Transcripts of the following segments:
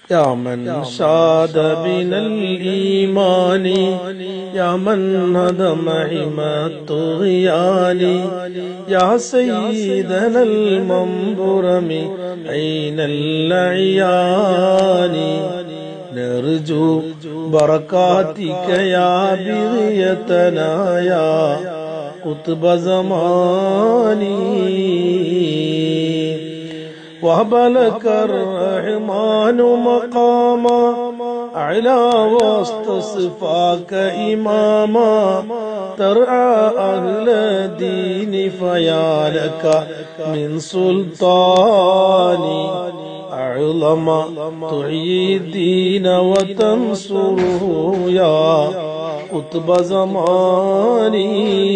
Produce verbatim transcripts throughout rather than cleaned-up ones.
يا من شاد بنا الإيمان يا من هدم حمى الطغيان يا سيدنا المنبرم عين الأعيان نرجو بركاتك يا بغيتنا يا قطب زماني وهب لك الرحمن مقاما أعلى وسط صفاك إماما ترعى أهل الدين فيا لك من سلطاني أعظم تعيي الدين وتنصره يا قطب زماني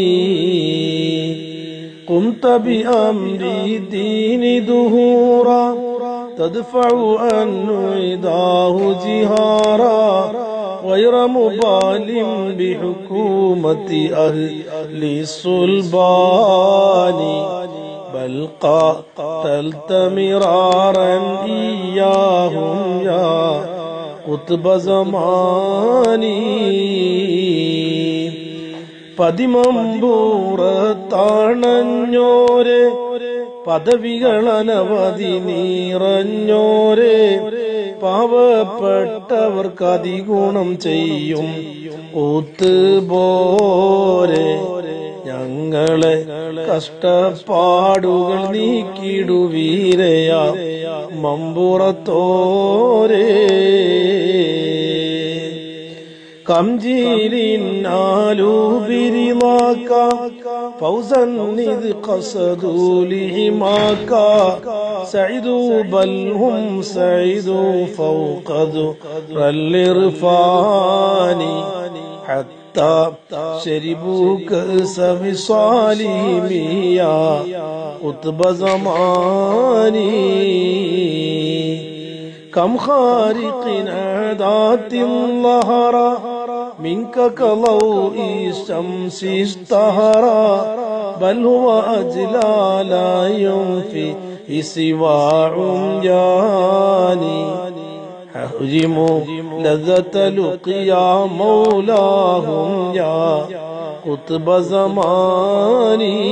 قمت بأمر الدين دهورا تدفع عنه عداه جهارا غير مبال بحكومة أهل الصلبان بل قاتلت مرارا إياهم يا قطب زماني പതിമമ്പൂറത്താണഞ്ഞോരെ പദവികളനവധി നിറഞ്ഞോരെ പാവപ്പെട്ടവർക്ക് അതിഗുണം ചെയ്യും ഒത്തുപോരെ ഞങ്ങളെ കഷ്ടപ്പാടുകൾ നീക്കിടുവീരയ മമ്പുറത്തോരേ كمجيل نالوا برضاك فوزا إذ قصدوا لهماك سعدوا بل هم سعدوا فوق ذر الإرفان حتى شربوا كأس وصالهم يا قطب زماني كم خارق عادات ظهرا منك كضوء الشمس اشتهرا بل هو أجلى لا ينفي سوى عمياني حرموا لذة لقيا مولاهم يا قطب زماني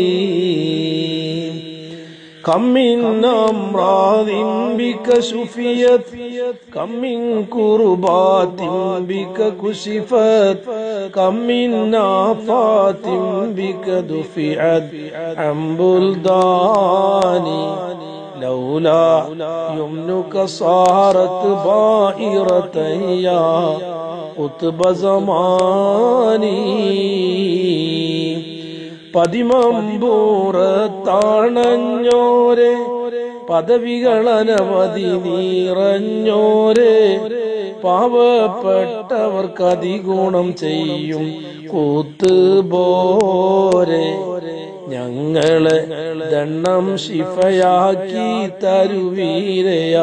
كم من أمراض بك شفيت كم من كربات بك كشفت كم من آفات بك دفعت عن بلداني لولا يمنك صارت بائرة يا قطب زماني പതിമമ്പൂറത്താണഞ്ഞോരെ പദവികളനവധി നിറഞ്ഞോരെ പാവപ്പെട്ടവർക്ക് അതിഗുണം ചെയ്യും കൂത്തുപോരെ ഞങ്ങളെ ദണ്ണം ശിഫയാക്കി തരുവീരയ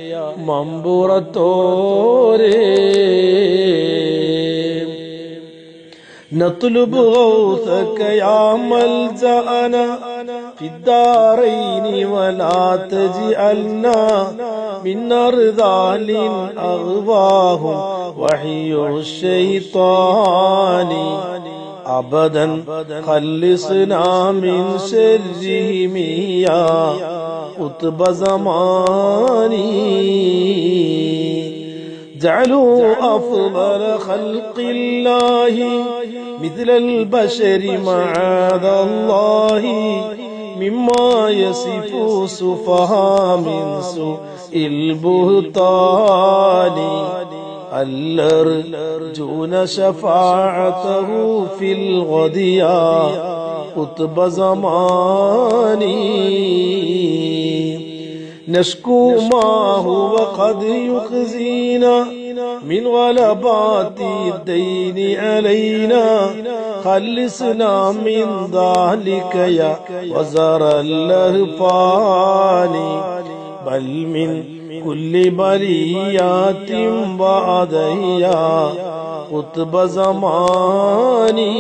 മമ്പുറത്തോരേ نطلب غوثك يا ملجأنا في الدارين ولا تجعلنا من أرذال أغواهم وحي الشيطان أبدا خلصنا من شرهم يا قطب زماني جعلوا أفضل خلق الله مثل البشر معاذ الله مما يصف سفهاء من سوء البهتان الأرجون شفاعته في الغد يا قطب زماني نشكو ما هو قد يخزينا من غلبات الدين علينا خلصنا من ذلك يا وزر الأهفان بل من كل بليات بعد يا قطب زماني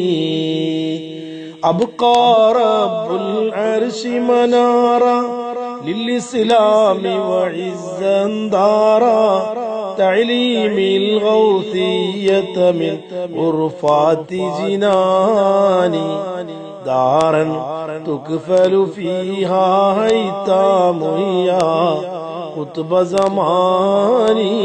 أبقى رب العرش منارا للإسلام وعزا دارا تعليم الغوثية من غرفات جناني دارا تكفل فيها هيتام يا قطب زماني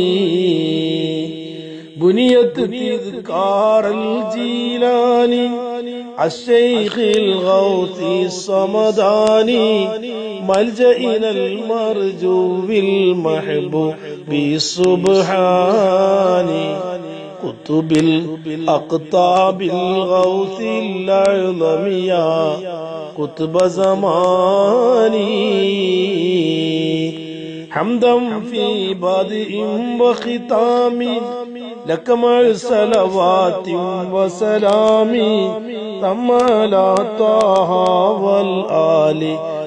بنيت تذكار الجيلاني الشيخ الغوث الصمداني ملجئنا المرجو بالمحبوب السبحاني قطب الأقطاب الغوث الأعظم يا قطب زماني حمدا في بدء وختام لك مع صلوات وسلام ثم على طه والآل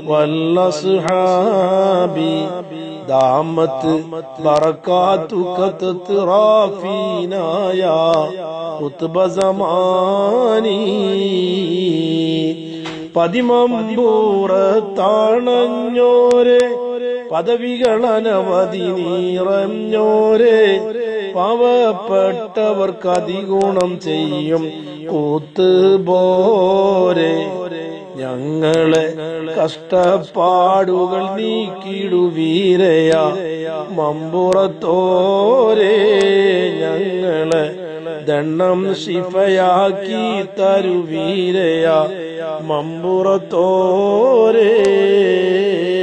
والأصحاب دامت بركاتك تترى فينا يا قطب زماني പതിമമ്പൂറത്താണഞ്ഞോരെ പദവികളനവധി നിറഞ്ഞോരെ പാവപ്പെട്ടവർക്ക് അതിഗുണം ചെയ്യും കൂത്തുപോരെ ഞങ്ങളെ കഷ്ടപ്പാടുകൾ നീക്കിടുവീരയ മമ്പുറത്തോരെ ഞങ്ങളെ ദണ്ണം ശിഫയാക്കി തരുവീരയ മമ്പുറത്തോരെ